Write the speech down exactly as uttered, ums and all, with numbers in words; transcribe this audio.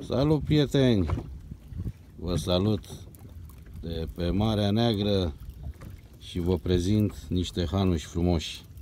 Salut, prieteni! Vă salut de pe Marea Neagră și vă prezint niște hanuși frumoși.